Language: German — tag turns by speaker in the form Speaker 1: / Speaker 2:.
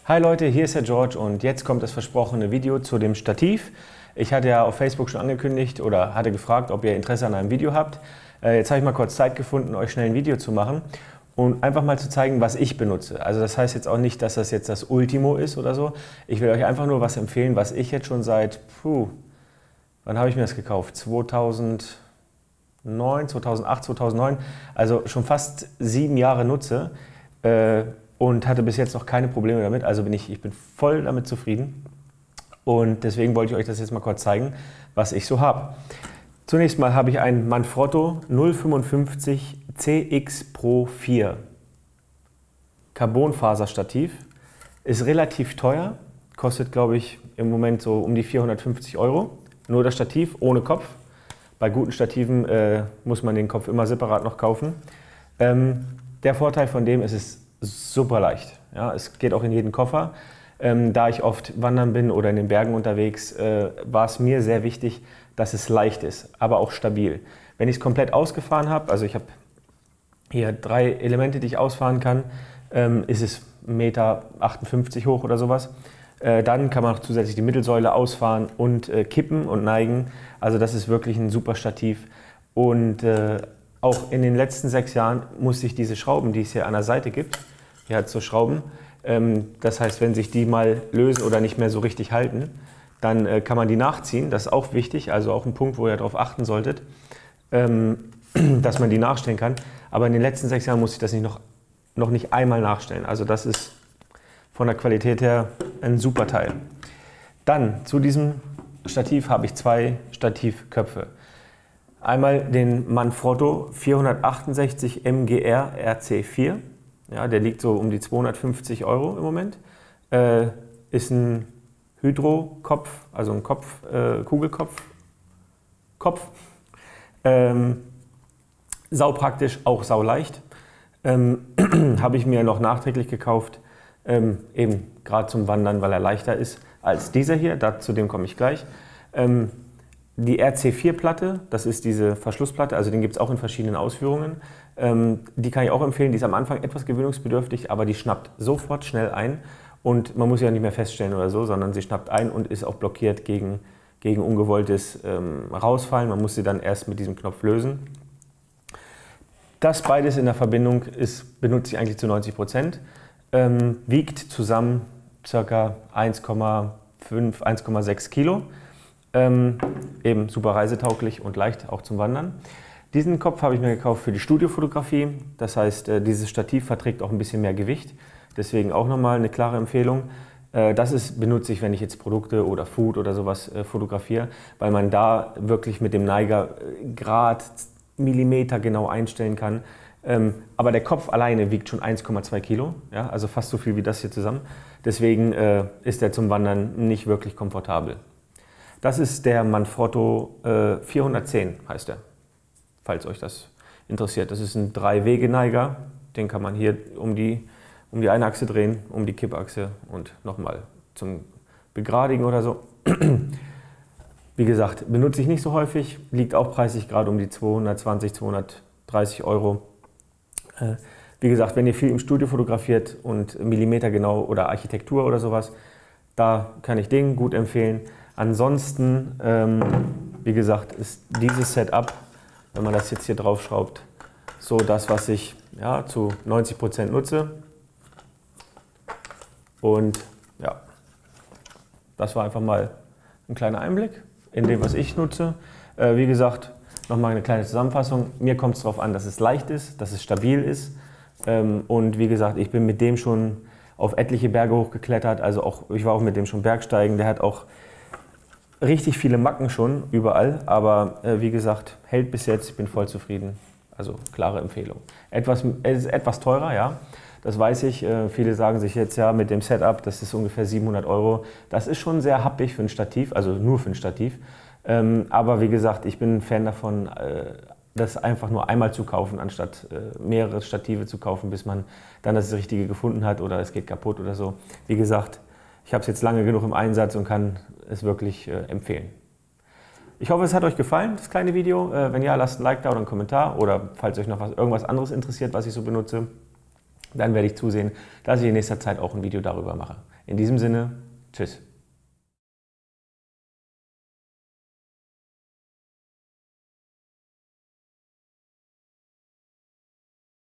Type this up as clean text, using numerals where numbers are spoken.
Speaker 1: Hi Leute, hier ist der George und jetzt kommt das versprochene Video zu dem Stativ. Ich hatte ja auf Facebook schon angekündigt oder hatte gefragt, ob ihr Interesse an einem Video habt. Jetzt habe ich mal kurz Zeit gefunden, euch schnell ein Video zu machen und einfach mal zu zeigen, was ich benutze. Also das heißt jetzt auch nicht, dass das jetzt das Ultimo ist oder so. Ich will euch einfach nur was empfehlen, was ich jetzt schon seit, wann habe ich mir das gekauft? 2008, 2009, also schon fast 7 Jahre nutze. Und hatte bis jetzt noch keine Probleme damit, also ich bin voll damit zufrieden und deswegen wollte ich euch das jetzt mal kurz zeigen, was ich so habe. Zunächst mal habe ich ein Manfrotto 055 CX Pro 4 Carbonfaserstativ, ist relativ teuer, kostet glaube ich im Moment so um die 450 €, nur das Stativ ohne Kopf. Bei guten Stativen muss man den Kopf immer separat noch kaufen. Der Vorteil von dem ist, es ist super leicht. Ja, es geht auch in jeden Koffer. Da ich oft wandern bin oder in den Bergen unterwegs, war es mir sehr wichtig, dass es leicht ist, aber auch stabil. Wenn ich es komplett ausgefahren habe, also ich habe hier 3 Elemente, die ich ausfahren kann, ist es 1,58 Meter hoch oder sowas. Dann kann man auch zusätzlich die Mittelsäule ausfahren und kippen und neigen. Also das ist wirklich ein super Stativ. Und auch in den letzten 6 Jahren musste ich diese Schrauben, die es hier an der Seite gibt, hier hat es so Schrauben, das heißt, wenn sich die mal lösen oder nicht mehr so richtig halten, dann kann man die nachziehen. Das ist auch wichtig, also auch ein Punkt, wo ihr darauf achten solltet, dass man die nachstellen kann. Aber in den letzten 6 Jahren musste ich das noch nicht einmal nachstellen. Also das ist von der Qualität her ein super Teil. Dann zu diesem Stativ habe ich 2 Stativköpfe. Einmal den Manfrotto 468 MGR RC4, ja, der liegt so um die 250 € im Moment. Ist ein Hydro-Kopf, also ein Kugelkopf. Saupraktisch, auch sauleicht. Habe ich mir noch nachträglich gekauft, eben gerade zum Wandern, weil er leichter ist als dieser hier, zu dem komme ich gleich. Die RC4-Platte, das ist diese Verschlussplatte, also den gibt es auch in verschiedenen Ausführungen. Die kann ich auch empfehlen, die ist am Anfang etwas gewöhnungsbedürftig, aber die schnappt sofort schnell ein und man muss sie ja nicht mehr feststellen oder so, sondern sie schnappt ein und ist auch blockiert gegen ungewolltes Rausfallen. Man muss sie dann erst mit diesem Knopf lösen. Das beides in der Verbindung benutze ich eigentlich zu 90%, wiegt zusammen ca. 1,5, 1,6 Kilo. Eben super reisetauglich und leicht auch zum Wandern. Diesen Kopf habe ich mir gekauft für die Studiofotografie. Das heißt, dieses Stativ verträgt auch ein bisschen mehr Gewicht. Deswegen auch nochmal eine klare Empfehlung. Das benutze ich, wenn ich jetzt Produkte oder Food oder sowas fotografiere, weil man da wirklich mit dem Neiger Grad, Millimeter genau einstellen kann. Aber der Kopf alleine wiegt schon 1,2 Kilo, ja, also fast so viel wie das hier zusammen. Deswegen ist er zum Wandern nicht wirklich komfortabel. Das ist der Manfrotto 410, heißt er, falls euch das interessiert. Das ist ein 3-Wege-Neiger, den kann man hier um die eine Achse drehen, um die Kippachse und nochmal zum Begradigen oder so. Wie gesagt, benutze ich nicht so häufig, liegt auch preislich gerade um die 220, 230 €. Wie gesagt, wenn ihr viel im Studio fotografiert und Millimeter genau oder Architektur oder sowas, da kann ich den gut empfehlen. Ansonsten, wie gesagt, ist dieses Setup, wenn man das jetzt hier drauf schraubt, so das, was ich ja, zu 90% nutze. Und ja, das war einfach mal ein kleiner Einblick in dem, was ich nutze. Wie gesagt, nochmal eine kleine Zusammenfassung. Mir kommt es darauf an, dass es leicht ist, dass es stabil ist. Und wie gesagt, ich bin mit dem schon auf etliche Berge hochgeklettert. Also ich war auch mit dem schon Bergsteigen. Der hat auch richtig viele Macken schon überall, aber wie gesagt, hält bis jetzt, ich bin voll zufrieden. Also klare Empfehlung. Es ist etwas teurer, ja, das weiß ich. Viele sagen sich jetzt, ja, mit dem Setup, das ist ungefähr 700 €. Das ist schon sehr happig für ein Stativ, also nur für ein Stativ. Aber wie gesagt, ich bin ein Fan davon, das einfach nur einmal zu kaufen, anstatt mehrere Stative zu kaufen, bis man dann das Richtige gefunden hat oder es geht kaputt oder so. Wie gesagt, ich habe es jetzt lange genug im Einsatz und kann es wirklich empfehlen. Ich hoffe, es hat euch gefallen, das kleine Video. Wenn ja, lasst ein Like da oder einen Kommentar. Oder falls euch noch irgendwas anderes interessiert, was ich so benutze, dann werde ich zusehen, dass ich in nächster Zeit auch ein Video darüber mache. In diesem Sinne, tschüss.